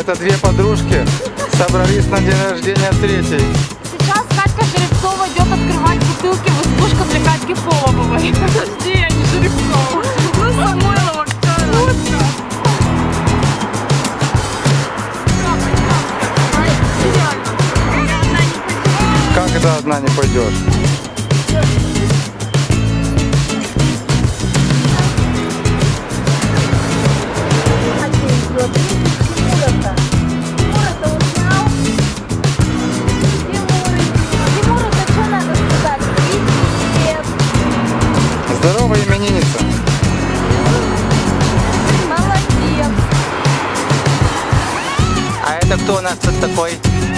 это две подружки собрались на день рождения третьей. Сейчас Катька Жеребцова идет открывать бутылки в избушку для Катьки Полобовой. Подожди, я не Жеребцова. Ну, Самойлова, Катька. Как это одна не пойдешь? Здорово, именинница. Молодец. А это кто у нас тут такой?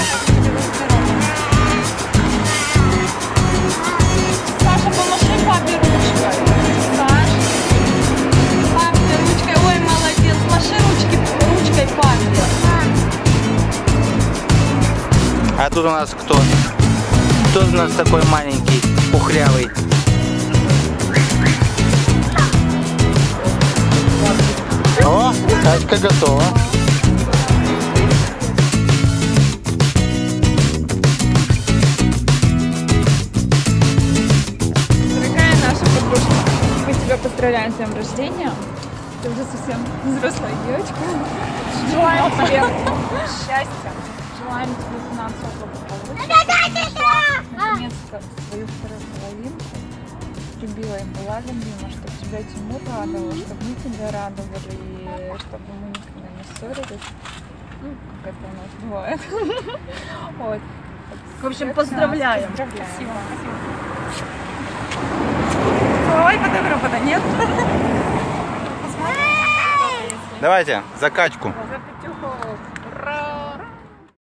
Саша, помаши папе ручкой. Саш. Папе ручкой. Ой, молодец. Маши ручкой папе. А тут у нас кто? Кто у нас такой маленький, пухрявый? О, Катька готова. Дорогая наша подружка, мы тебя поздравляем с днем рождения. Ты уже совсем взрослая девочка. Желаем тебе счастья, желаем тебе финансового благополучия. Наконец-то свою вторую половинку. Любила и была любима, чтобы тебя Тимур радовал, чтобы мы тебя радовали, и чтобы мы никогда не ссорились. Ну, как это у нас бывает. Вот. В общем, поздравляем. Спасибо. Ой, фотографа-то нет. Давайте, за Катьку. За Петю.